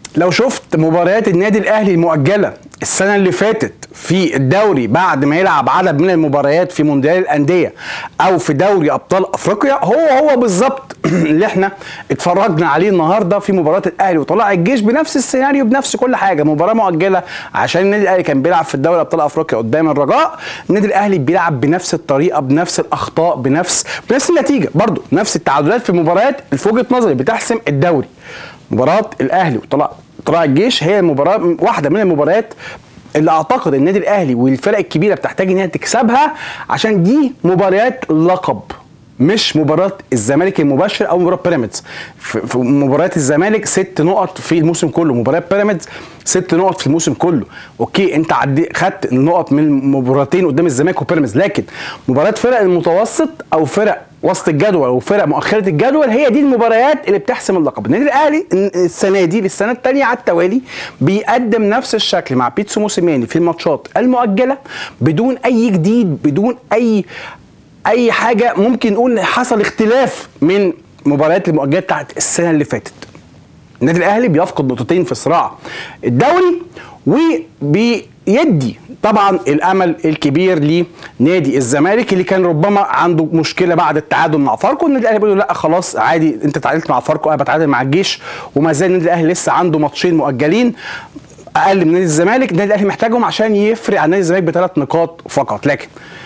لو شفت مباريات النادي الاهلي المؤجله السنه اللي فاتت في الدوري بعد ما يلعب عدد من المباريات في مونديال الانديه او في دوري ابطال افريقيا، هو بالظبط اللي احنا اتفرجنا عليه النهارده في مباراه الاهلي وطلائع الجيش، بنفس السيناريو بنفس كل حاجه. مباراه مؤجله عشان النادي الاهلي كان بيلعب في الدوري ابطال افريقيا قدام الرجاء، النادي الاهلي بيلعب بنفس الطريقه بنفس الاخطاء بنفس النتيجه، برضو نفس التعادلات في مباريات في وجهه نظري بتحسم الدوري. مباراه الاهلي وطلائع الجيش هي مباراه واحده من المباريات اللي اعتقد النادي الاهلي والفرق الكبيره بتحتاج ان هي تكسبها، عشان دي مباريات لقب مش مباراه الزمالك المباشر او مباراه بيراميدز. في مباريات الزمالك 6 نقط في الموسم كله، مباريات بيراميدز 6 نقط في الموسم كله. اوكي انت خدت النقط من مباراتين قدام الزمالك وبيراميدز، لكن مباريات فرق المتوسط او فرق وسط الجدول او فرق مؤخره الجدول هي دي المباريات اللي بتحسم اللقب. النادي الاهلي السنه دي للسنه الثانيه على التوالي بيقدم نفس الشكل مع بيتسو موسيماني في الماتشات المؤجله بدون اي جديد، بدون اي حاجه ممكن نقول حصل اختلاف من مباريات المؤجلات بتاعت السنه اللي فاتت. النادي الاهلي بيفقد نقطتين في صراع الدوري، وبيدي طبعا الامل الكبير لنادي الزمالك اللي كان ربما عنده مشكله بعد التعادل مع فاركو. النادي الاهلي بيقول له لا خلاص عادي، انت تعادلت مع فاركو، انا بتعادل مع الجيش، وما زال النادي الاهلي لسه عنده ماتشين مؤجلين اقل من نادي الزمالك، النادي الاهلي محتاجهم عشان يفرق عن نادي الزمالك ب3 نقاط فقط. لكن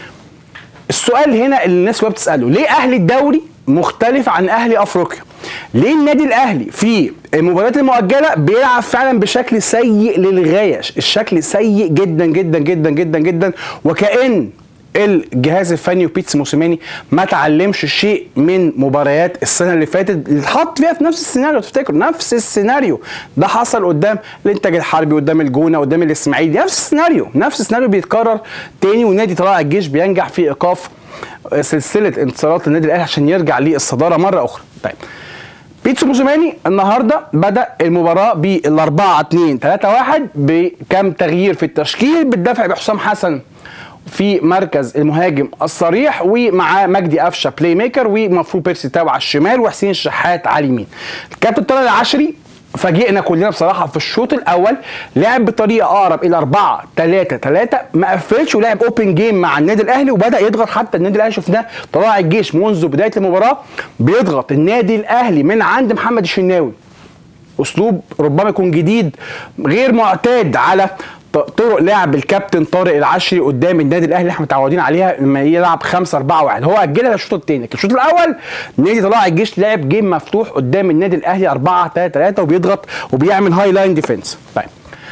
السؤال هنا اللي الناس كلها بتساله، ليه اهلي الدوري مختلف عن اهلي افريقيا؟ ليه النادي الاهلي في المباريات المؤجله بيلعب فعلا بشكل سيء للغايه، الشكل سيء جدا جدا جدا جدا جدا، وكأن الجهاز الفني وبيتسو موسيماني ما تعلمش شيء من مباريات السنه اللي فاتت اللي اتحط فيها في نفس السيناريو. تفتكر نفس السيناريو ده حصل قدام الانتاج الحربي، قدام الجونه، قدام الاسماعيلي، نفس السيناريو بيتكرر تاني، ونادي طلائع الجيش بينجح في ايقاف سلسله انتصارات للنادي الاهلي عشان يرجع للصداره مره اخرى. طيب بيتسو موسيماني النهارده بدا المباراه بال4-2-3-1 بكم تغيير في التشكيل، بالدفع بحسام حسن في مركز المهاجم الصريح، ومعاه مجدي قفشه بلاي ميكر، ومفروض بيرسي تاو على الشمال، وحسين الشحات على اليمين. الكابتن طارق العشري فاجئنا كلنا بصراحه في الشوط الاول، لعب بطريقه اقرب الى 4-3-3، ما قفلش ولعب اوبن جيم مع النادي الاهلي وبدا يضغط. حتى النادي الاهلي شفناه طلائع الجيش منذ بدايه المباراه بيضغط النادي الاهلي من عند محمد الشناوي، اسلوب ربما يكون جديد غير معتاد على طرق لعب الكابتن طارق العشري قدام النادي الاهلي، احنا متعودين عليها لما يلعب 5-4-1. هو اجلها للشوط الثاني، لكن الشوط الاول نادي طلائع الجيش لعب جيم مفتوح قدام النادي الاهلي 4-3-3 وبيضغط وبيعمل هاي لاين ديفنس. طيب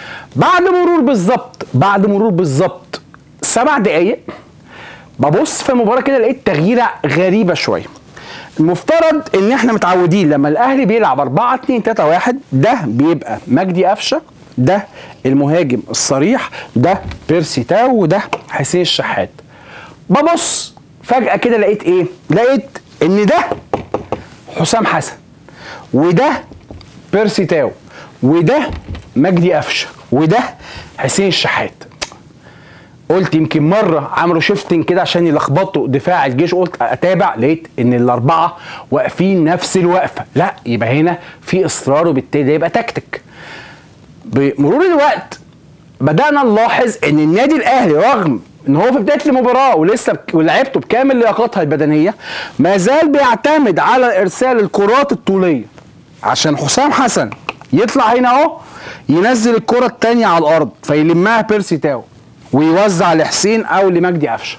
بعد مرور بالظبط 7 دقائق ببص في المباراه كده لقيت تغييره غريبه شويه. المفترض ان احنا متعودين لما الاهلي بيلعب 4-2-3-1 ده بيبقى مجدي قفشه، ده المهاجم الصريح، ده بيرسي تاو، وده حسين الشحات. ببص فجأة كده لقيت ايه؟ لقيت ان ده حسام حسن، وده بيرسي تاو، وده مجدي قفشه، وده حسين الشحات. قلت يمكن مره عملوا شيفتنج كده عشان يلخبطوا دفاع الجيش، قلت اتابع لقيت ان الاربعه واقفين نفس الوقفه، لا يبقى هنا في اصرار وبالتالي ده يبقى تكتيك. بمرور الوقت بدأنا نلاحظ ان النادي الاهلي رغم ان هو في بدايه المباراه ولسه ولعبته بكامل لياقتها البدنيه ما زال بيعتمد على ارسال الكرات الطوليه عشان حسام حسن يطلع هنا اهو ينزل الكره الثانيه على الارض فيلمها بيرسي تاو ويوزع لحسين او لمجدي قفشه.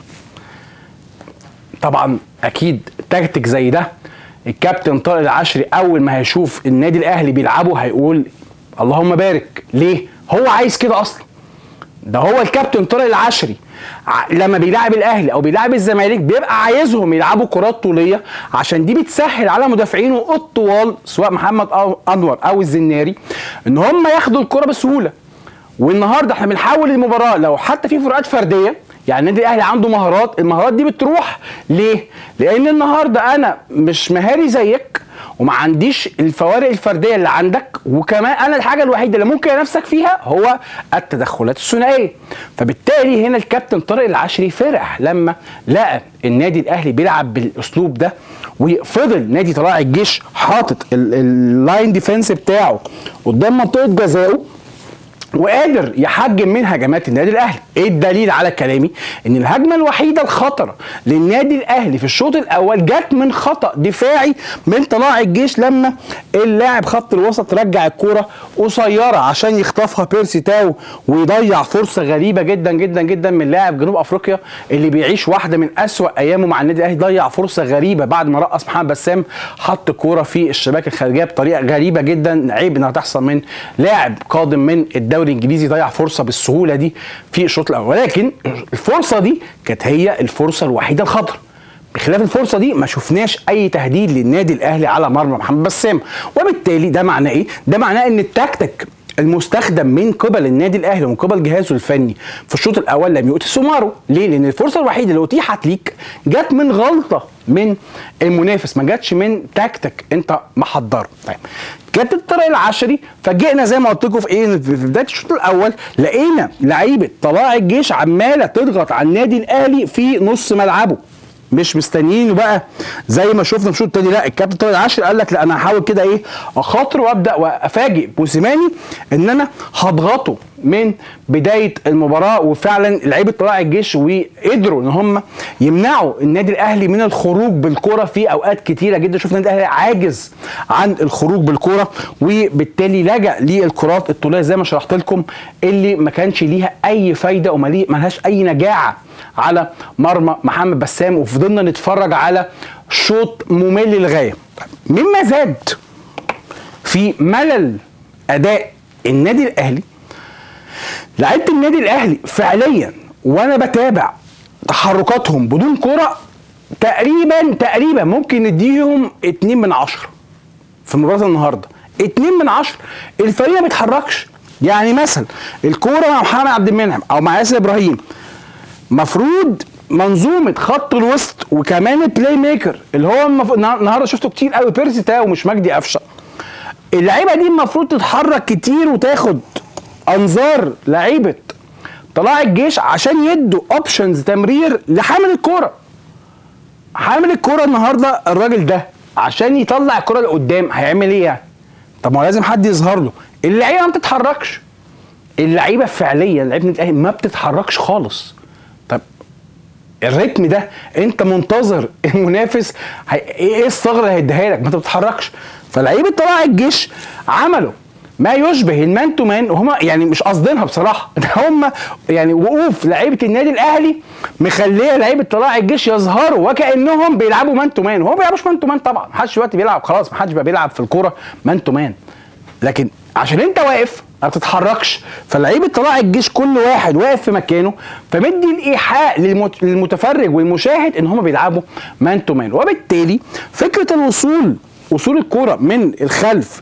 طبعا اكيد تكتيك زي ده الكابتن طارق العشري اول ما هيشوف النادي الاهلي بيلعبه هيقول اللهم بارك. ليه؟ هو عايز كده اصلا. ده هو الكابتن طارق العشري لما بيلعب الاهلي او بيلعب الزمالك بيبقى عايزهم يلعبوا كرات طوليه عشان دي بتسهل على مدافعينه الطوال سواء محمد انور او الزناري ان هم ياخدوا الكره بسهوله. والنهارده احنا بنحول المباراه لو حتى في فروقات فرديه، يعني النادي الاهلي عنده مهارات، المهارات دي بتروح ليه؟ لان النهارده انا مش مهاري زيك وما عنديش الفوارق الفرديه اللي عندك، وكمان انا الحاجه الوحيده اللي ممكن انافسك فيها هو التدخلات الثنائيه. فبالتالي هنا الكابتن طارق العشري فرح لما لقى النادي الاهلي بيلعب بالاسلوب ده وفضل نادي طلائع الجيش حاطط اللاين ديفense بتاعه قدام منطقه جزائه وقادر يحجم من هجمات النادي الاهلي. ايه الدليل على كلامي؟ ان الهجمه الوحيده الخطره للنادي الاهلي في الشوط الاول جت من خطا دفاعي من طلائع الجيش، لما اللاعب خط الوسط رجع الكوره قصيره عشان يخطفها بيرسي تاو ويضيع فرصه غريبه جدا جدا جدا من لاعب جنوب افريقيا اللي بيعيش واحده من اسوأ ايامه مع النادي الاهلي. ضيع فرصه غريبه بعد ما رقص محمد بسام، حط كوره في الشباك الخارجيه بطريقه غريبه جدا، عيب انها تحصل من لاعب قادم من الدوري الانجليزي ضيع فرصه بالسهوله دي في الشوط الاول. ولكن الفرصه دي كانت هي الفرصه الوحيده الخطر. بخلاف الفرصه دي ما شفناش اي تهديد للنادي الاهلي على مرمى محمد بسام، وبالتالي ده معناه ايه؟ ده معناه ان التكتيك المستخدم من قبل النادي الاهلي ومن قبل جهازه الفني في الشوط الاول لم يؤتي ثماره. ليه؟ لان الفرصه الوحيده اللي اتيحت ليك جت من غلطه من المنافس، ما جاتش من تكتيك انت محضره. طيب كابتن طارق العشري فاجئنا زي ما قلت لكم في ايه، في بدايه الشوط الاول لقينا لعيبه طلائع الجيش عماله تضغط على النادي الاهلي في نص ملعبه، مش مستنيينه بقى زي ما شفنا في الشوط الثاني. لا، الكابتن طارق العشري قال لك لا انا هحاول كده ايه اخاطر وابدا وافاجئ موسيماني ان انا هضغطه من بدايه المباراه. وفعلا لعيبه طلائع الجيش وقدروا ان هم يمنعوا النادي الاهلي من الخروج بالكره في اوقات كتيره جدا. شفنا النادي الاهلي عاجز عن الخروج بالكره، وبالتالي لجأ للكرات الطوليه زي ما شرحت لكم اللي ما كانش ليها اي فايده وما لهاش اي نجاعه على مرمى محمد بسام، وفضلنا نتفرج على شوط ممل للغايه. مما زاد في ملل اداء النادي الاهلي، لعيبه النادي الاهلي فعليا وانا بتابع تحركاتهم بدون كره تقريبا ممكن نديهم 2 من 10 في مباراه النهارده. 2 من 10. الفريق ما بيتحركش. يعني مثلا الكوره مع محمد عبد المنعم او مع ياسر ابراهيم، مفروض منظومه خط الوسط وكمان البلاي ميكر اللي هو النهارده شفته كتير قوي بيرسي تاو ومش مجدي قفشه، اللعيبه دي المفروض تتحرك كتير وتاخد انظار لعيبه طلائع الجيش عشان يدوا اوبشنز تمرير لحامل الكوره. حامل الكوره النهارده الراجل ده عشان يطلع الكوره لقدام هيعمل ايه يعني؟ طب ما هو لازم حد يظهر له. اللعيبه ما بتتحركش. اللعيبه فعليا لعيبه الاهلي ما بتتحركش خالص. طب الريتم ده انت منتظر المنافس ايه الثغره اللي هيديها لك؟ ما انت بتتحركش. فلعيبه طلائع الجيش عملوا ما يشبه المان تو مان، وهم يعني مش قاصدينها بصراحه، هم يعني وقوف لعيبه النادي الاهلي مخليه لعيبه طلائع الجيش يظهروا وكانهم بيلعبوا مان تو مان، وهو ما بيلعبوش مان تو مان طبعا، محدش دلوقتي بيلعب، خلاص محدش بقى بيلعب في الكوره مان تو مان، لكن عشان انت واقف ما بتتحركش فلعيبه طلائع الجيش كل واحد واقف في مكانه، فمدي الايحاء للمتفرج والمشاهد ان هم بيلعبوا مان تو مان. وبالتالي فكره وصول الكوره من الخلف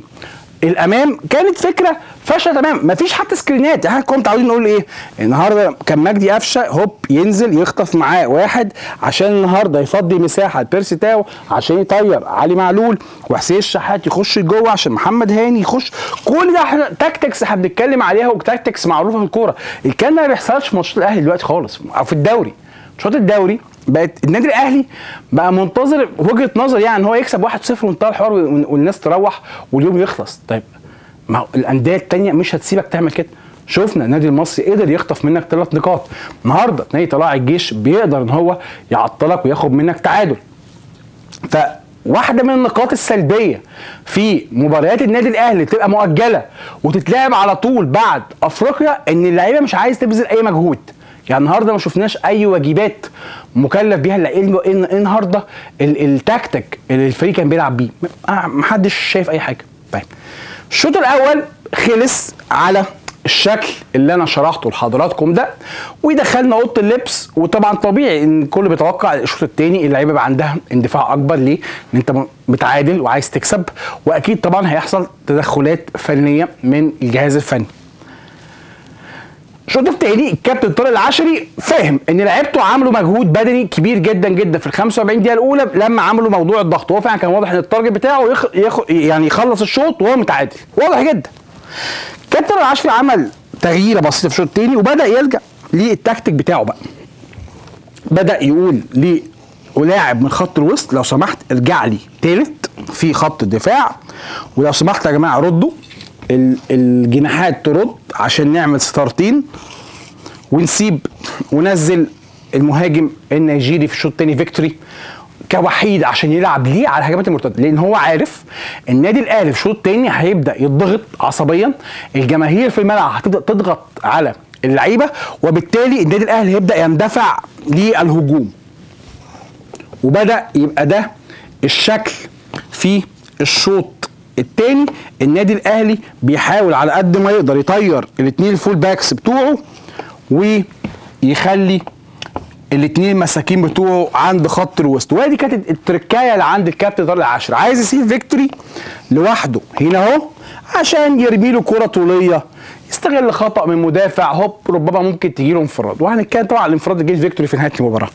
للامام كانت فكره فاشله تمام. مفيش حتى سكرينات. احنا كنا متعودين نقول ايه النهارده؟ كان مجدي قفشه هوب ينزل يخطف معاه واحد عشان النهارده يفضي مساحه لبيرسي تاو عشان يطير علي معلول، وحسين الشحات يخش جوه عشان محمد هاني يخش. كل ده احنا تاكتكس احنا بنتكلم عليها وتاكتكس معروفه في الكوره. الكلام ده ما بيحصلش في ماتشات الاهلي دلوقتي خالص او في الدوري. ماتشات الدوري بقت النادي الاهلي بقى منتظر وجهه نظر يعني ان هو يكسب 1-0 وانتهى الحوار والناس تروح واليوم يخلص. طيب ما هو الانديه الثانيه مش هتسيبك تعمل كده. شفنا النادي المصري قدر يخطف منك 3 نقاط. النهارده نادي طلائع الجيش بيقدر ان هو يعطلك وياخد منك تعادل. فواحده من النقاط السلبيه في مباريات النادي الاهلي تبقى مؤجله وتتلعب على طول بعد افريقيا ان اللعيبه مش عايز تبذل اي مجهود. يعني النهارده ما شفناش اي واجبات مكلف بيها النهارده التكتيك اللي الفريق كان بيلعب بيه محدش شايف اي حاجه. طيب الشوط الاول خلص على الشكل اللي انا شرحته لحضراتكم ده، ودخلنا اوضه اللبس. وطبعا طبيعي ان الكل بيتوقع الشوط الثاني اللعيبه بقى عندها اندفاع اكبر. ليه؟ ان انت متعادل وعايز تكسب، واكيد طبعا هيحصل تدخلات فنيه من الجهاز الفني. الشوط الثاني الكابتن طارق العشري فاهم ان لعيبته عملوا مجهود بدني كبير جدا جدا في ال 45 دقيقه الاولى لما عملوا موضوع الضغط. هو فعلا كان واضح ان التارجت بتاعه يعني يخلص الشوط وهو متعادل، واضح جدا. الكابتن طارق العشري عمل تغييره بسيطه في الشوط الثاني وبدا يلجا للتكتيك بتاعه بقى. بدا يقول ولاعب من خط الوسط لو سمحت ارجع لي تالت في خط الدفاع، ولو سمحت يا جماعه ردوا الجناحات ترد عشان نعمل ستارتين، ونسيب ونزل المهاجم النيجيري في الشوط الثاني فيكتوري كوحيد عشان يلعب ليه على الهجمات المرتده، لان هو عارف النادي الاهلي في الشوط الثاني هيبدا يضغط عصبيا، الجماهير في الملعب هتبدا تضغط على اللعيبه، وبالتالي النادي الاهلي هيبدا يندفع للهجوم. وبدا يبقى ده الشكل في الشوط الثاني. النادي الاهلي بيحاول على قد ما يقدر يطير الاثنين الفول باكس بتوعه ويخلي الاثنين مساكين بتوعه عند خط الوسط، وادي كانت التركايه اللي عند الكابتن طارق العاشر، عايز يسيب فيكتوري لوحده هنا اهو عشان يرمي له كره طوليه، يستغل خطا من مدافع، هوب ربما ممكن تجي له انفراد، وهنتكلم طبعا على الانفراد اللي جه فيكتوري في نهايه المباراه.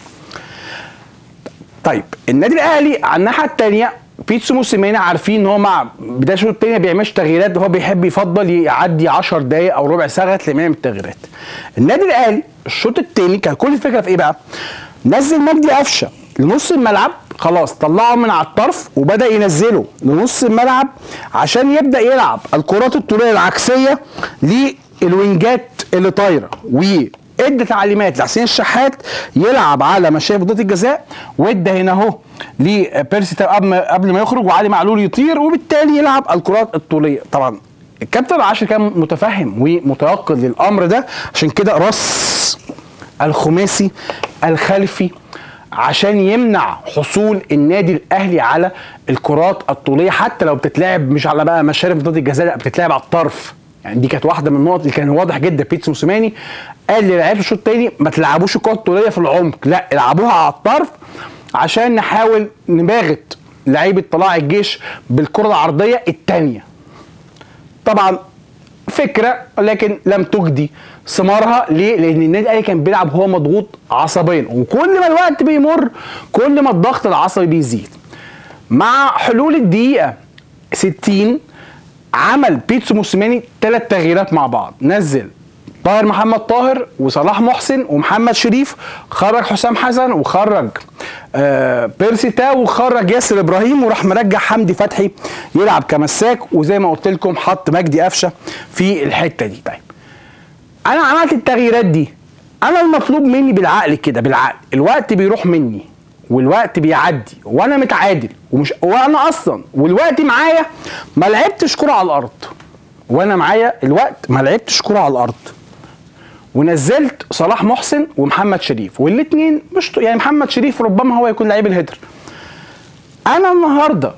طيب النادي الاهلي على الناحيه الثانيه بيتسو موسيماني عارفين ان هو مع بدايه الشوط الثاني ما بيعملش تغييرات، هو بيحب يفضل يعدي 10 دقائق او ربع ساعه لغايه ما يعمل التغييرات. النادي الاهلي الشوط الثاني كان كل الفكره في ايه بقى؟ نزل مجدي قفشه لنص الملعب، خلاص طلعه من على الطرف وبدا ينزله لنص الملعب عشان يبدا يلعب الكرات الطوليه العكسيه للوينجات اللي طايره، ادى تعليمات لحسين الشحات يلعب على مشاية منطقه الجزاء، وادى هنا اهو لبيرسي تاو قبل ما يخرج وعلي معلول يطير، وبالتالي يلعب الكرات الطوليه. طبعا الكابتن العاشر كان متفهم ومتيقظ للامر ده، عشان كده رص الخماسي الخلفي عشان يمنع حصول النادي الاهلي على الكرات الطوليه، حتى لو بتتلعب مش على بقى مشارف منطقه الجزاء، لا بتتلعب على الطرف. يعني دي كانت واحده من النقط اللي كان واضح جدا بيتسو موسيماني قال للاعيبه الشوط الثاني ما تلعبوش الكره الطوليه في العمق، لا العبوها على الطرف عشان نحاول نباغت لعيبه طلائع الجيش بالكره العرضيه الثانيه. طبعا فكره لكن لم تجدي ثمارها، ليه؟ لان النادي الاهلي كان بيلعب هو مضغوط عصبيا، وكل ما الوقت بيمر كل ما الضغط العصبي بيزيد. مع حلول الدقيقه 60 عمل بيتسو موسيماني 3 تغييرات مع بعض، نزل طاهر محمد طاهر وصلاح محسن ومحمد شريف، خرج حسام حسن وخرج بيرسي تاو وخرج ياسر ابراهيم، وراح مرجع حمدي فتحي يلعب كمساك، وزي ما قلت لكم حط مجدي قفشه في الحته دي. طيب انا عملت التغييرات دي، انا المطلوب مني بالعقل كده، بالعقل الوقت بيروح مني والوقت بيعدي وانا متعادل وانا اصلا والوقت معايا ما لعبتش كره على الارض، وانا معايا الوقت ما لعبتش كره على الارض، ونزلت صلاح محسن ومحمد شريف، والاثنين مش يعني محمد شريف ربما هو يكون لعيب الهيدر. انا النهارده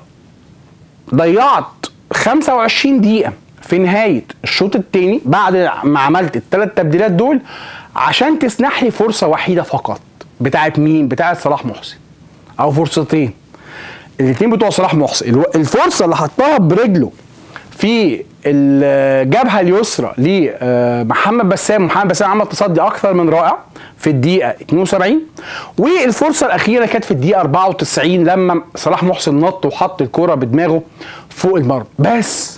ضيعت 25 دقيقه في نهايه الشوط الثاني بعد ما عملت ال3 تبديلات دول عشان تسنح لي فرصه وحيده فقط. بتاعت مين؟ بتاعت صلاح محسن، او فرصتين الاثنين بتوع صلاح محسن. الفرصه اللي حطها برجله في الجبهه اليسرى لمحمد بسام، محمد بسام عمل تصدي اكثر من رائع في الدقيقه 72، والفرصه الاخيره كانت في الدقيقه 94 لما صلاح محسن نط وحط الكره بدماغه فوق المرمى. بس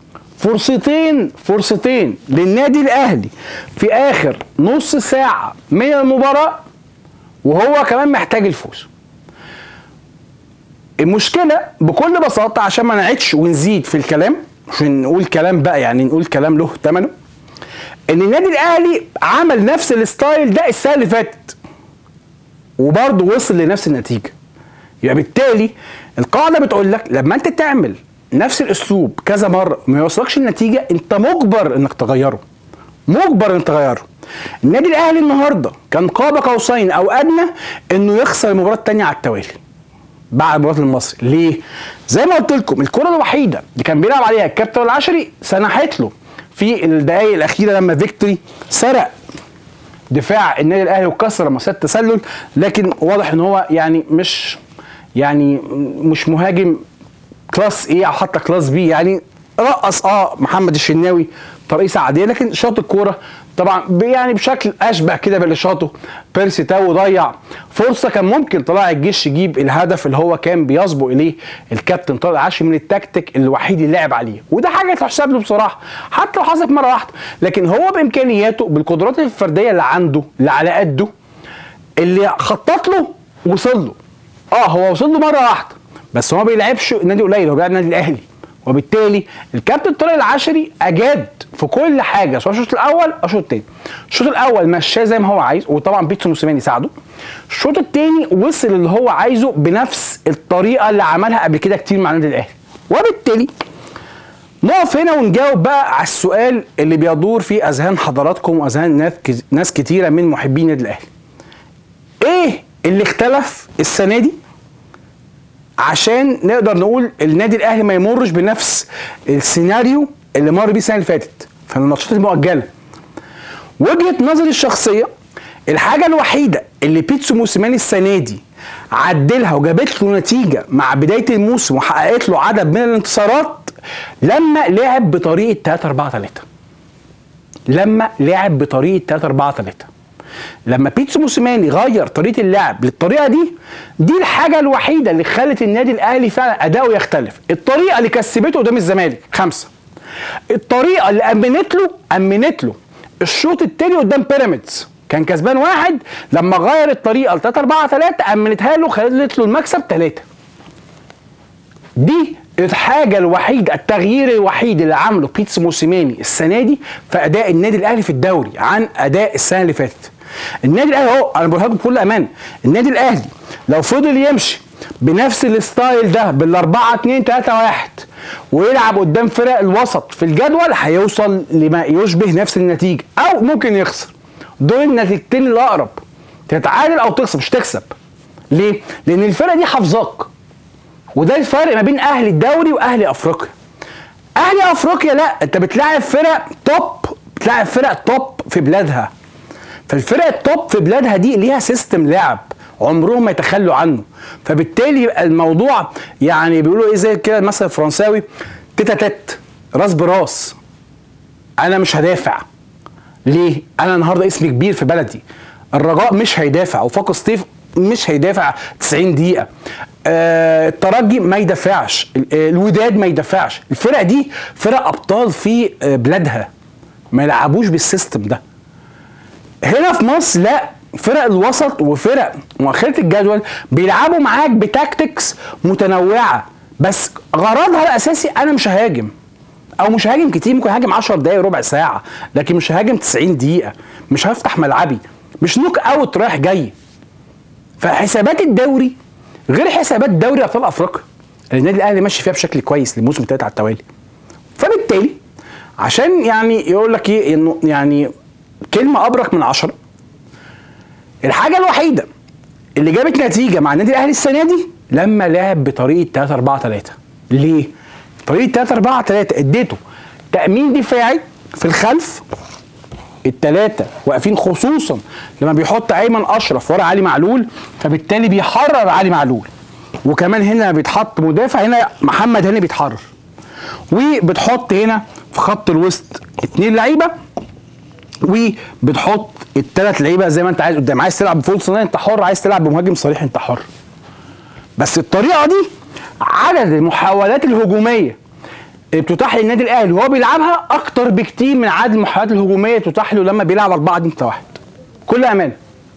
فرصتين للنادي الاهلي في اخر نص ساعه من المباراه، وهو كمان محتاج الفوز. المشكله بكل بساطه عشان ما نعيدش ونزيد في الكلام، عشان نقول كلام بقى يعني نقول كلام له ثمنه، ان النادي الاهلي عمل نفس الستايل ده السنه اللي فاتت وبرضه وصل لنفس النتيجه. يبقى بالتالي القاعده بتقول لك لما انت تعمل نفس الاسلوب كذا مره ما يوصلكش النتيجه، انت مجبر انك تغيره، النادي الاهلي النهارده كان قاب قوسين او ادنى انه يخسر المباراه الثانيه على التوالي بعد مباراه المصري. ليه؟ زي ما قلت لكم الكره الوحيده اللي كان بيلعب عليها الكابتن العشري سنحت له في الدقائق الاخيره لما فيكتوري سرق دفاع النادي الاهلي وكسر مسات تسلل، لكن واضح ان هو يعني مش مهاجم كلاس ايه او حتى كلاس بي، يعني رقص محمد الشناوي ترقيصه عاديه، لكن شاط الكوره طبعا يعني بشكل اشبه كده باللي شاطه بيرسي تاو، ضيع فرصه كان ممكن طلائع الجيش يجيب الهدف اللي هو كان بيسبق اليه الكابتن طارق العاشري من التكتيك الوحيد اللي لعب عليه، وده حاجه تحسب له بصراحه حتى لو حصلت مره واحده، لكن هو بامكانياته بالقدرات الفرديه اللي عنده اللي على قده اللي خطط له وصل له. هو وصل له مره واحده، بس هو ما بيلعبش نادي قليل، هو بيلعب النادي الاهلي، وبالتالي الكابتن طارق العشري اجاد في كل حاجه، سواء الشوط الاول او الشوط الثاني. الشوط الاول مشاه زي ما هو عايز، وطبعا بيتسو موسيماني ساعده. الشوط الثاني وصل اللي هو عايزه بنفس الطريقه اللي عملها قبل كده كتير مع النادي الاهلي. وبالتالي نقف هنا ونجاوب بقى على السؤال اللي بيدور في اذهان حضراتكم واذهان ناس كتيره من محبين النادي الاهلي. ايه اللي اختلف السنه دي عشان نقدر نقول النادي الاهلي ما يمرش بنفس السيناريو اللي مر بيه السنه اللي فاتت في الماتشات المؤجله؟ وجهه نظري الشخصيه، الحاجه الوحيده اللي بيتسو موسيماني السنه دي عدلها وجابت له نتيجه مع بدايه الموسم وحققت له عدد من الانتصارات لما لعب بطريقه 3-4-3. لما لعب بطريقه 3-4-3، لما بيتسو موسيماني غير طريقه اللعب للطريقه دي الحاجه الوحيده اللي خلت النادي الاهلي فعلا اداؤه يختلف. الطريقه اللي كسبته قدام الزمالك 5، الطريقه اللي امنت له الشوط الثاني قدام بيراميدز كان كسبان 1، لما غير الطريقه ل 3-4-3 امنتها له، خلت له المكسب 3. دي الحاجه الوحيده، التغيير الوحيد اللي عمله بيتسو موسيماني السنه دي في اداء النادي الاهلي في الدوري عن اداء السنه اللي فاتت. النادي الاهلي اهو، انا بقولها لكم بكل امانه، النادي الاهلي لو فضل يمشي بنفس الستايل ده بال4-2-3-1 ويلعب قدام فرق الوسط في الجدول، هيوصل لما يشبه نفس النتيجه، او ممكن يخسر. دول النتيجتين الاقرب، تتعادل او تخسر، مش تكسب. ليه؟ لان الفرقه دي حافظاك، وده الفرق ما بين اهلي الدوري واهلي افريقيا. اهلي افريقيا لا، انت بتلاعب فرق توب في بلادها، فالفرق التوب في بلادها دي ليها سيستم لعب عمرهم ما يتخلوا عنه، فبالتالي يبقى الموضوع يعني بيقولوا ايه زي كده المثل الفرنساوي، تيتا تيت، راس براس. انا مش هدافع. ليه؟ انا النهارده اسمي كبير في بلدي. الرجاء مش هيدافع، وفاق سطيف مش هيدافع 90 دقيقه. الترجي ما يدافعش، الوداد ما يدافعش. الفرق دي فرق ابطال في بلادها، ما يلعبوش بالسيستم ده. هنا في مصر لا، فرق الوسط وفرق مؤخرة الجدول بيلعبوا معاك بتاكتكس متنوعه، بس غرضها الاساسي انا مش ههاجم، او مش ههاجم كتير، ممكن هاجم 10 دقايق ربع ساعه، لكن مش ههاجم 90 دقيقه، مش هفتح ملعبي، مش نوك اوت رايح جاي. فحسابات الدوري غير حسابات دوري ابطال افريقيا النادي الاهلي ماشي فيها بشكل كويس للموسم الثالث على التوالي. فبالتالي عشان يعني يقول لك ايه، انه يعني كلمه ابرك من 10، الحاجه الوحيده اللي جابت نتيجه مع النادي الاهلي السنه دي لما لعب بطريقه 3-4-3. ليه؟ طريقه 3-4-3 اديته تامين دفاعي في الخلف، الثلاثه واقفين، خصوصا لما بيحط ايمن اشرف ورا علي معلول، فبالتالي بيحرر علي معلول. وكمان هنا بيتحط مدافع، هنا محمد هاني بيتحرر، وبتحط هنا في خط الوسط 2 لعيبه، وبتحط ال3 لعيبه زي ما انت عايز قدام. عايز تلعب بفول صناعي انت حر، عايز تلعب بمهاجم صريح انت حر. بس الطريقه دي عدد المحاولات الهجوميه اللي بتتاح للنادي الاهلي وهو بيلعبها اكتر بكتير من عدد المحاولات الهجوميه اللي بتتاح له لما بيلعب 4-2-1. كل امانه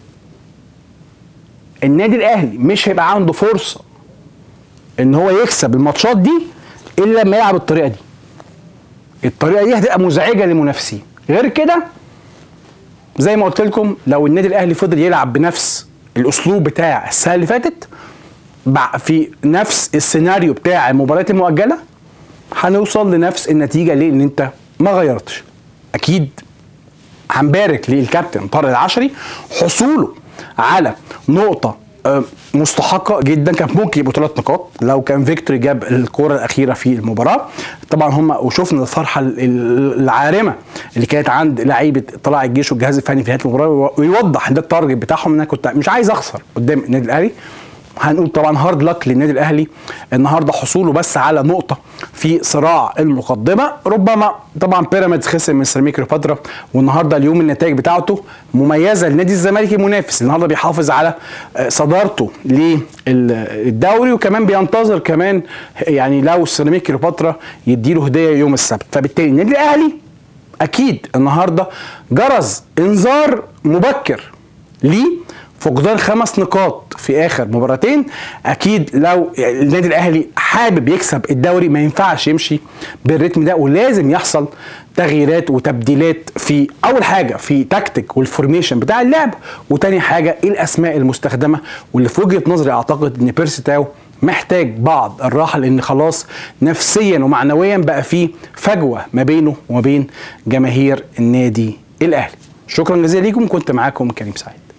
النادي الاهلي مش هيبقى عنده فرصه ان هو يكسب الماتشات دي الا لما يلعب الطريقه دي. الطريقه دي هتبقى مزعجه للمنافسين. غير كده زي ما قلت لكم، لو النادي الاهلي فضل يلعب بنفس الاسلوب بتاع السنه اللي فاتت في نفس السيناريو بتاع المباريات المؤجله، هنوصل لنفس النتيجه. ليه؟ ان انت ما غيرتش. اكيد هنبارك للكابتن طارق العشري حصوله على نقطه مستحقه جدا، كان ممكن يبقوا 3 نقاط لو كان فيكتوري جاب الكوره الاخيره في المباراه. طبعا هم وشفنا الفرحه العارمه اللي كانت عند لعيبه طلائع الجيش والجهاز الفني في نهايه المباراه، ويوضح ان ده التارجت بتاعهم، ان انا كنت مش عايز اخسر قدام النادي الاهلي. هنقول طبعا هارد لك للنادي الاهلي النهارده، حصوله بس على نقطه في صراع المقدمه. ربما طبعا بيراميدز خسر من سيراميكا كليوباترا، والنهارده اليوم النتائج بتاعته مميزه لنادي الزمالك المنافس، النهارده بيحافظ على صدارته للدوري، وكمان بينتظر كمان يعني لو سيراميكا كليوباترا يديله هديه يوم السبت. فبالتالي النادي الاهلي اكيد النهارده جرس انذار مبكر ليه فقدان 5 نقاط في اخر مباراتين، اكيد لو النادي الاهلي حابب يكسب الدوري ما ينفعش يمشي بالريتم ده، ولازم يحصل تغييرات وتبديلات في اول حاجه في تكتيك والفورميشن بتاع اللعب، وتاني حاجه الاسماء المستخدمه، واللي في وجهه نظري اعتقد ان بيرسي تاو محتاج بعض الراحه، لان خلاص نفسيا ومعنويا بقى فيه فجوه ما بينه وما بين جماهير النادي الاهلي. شكرا جزيلا ليكم، كنت معاكم كريم سعيد.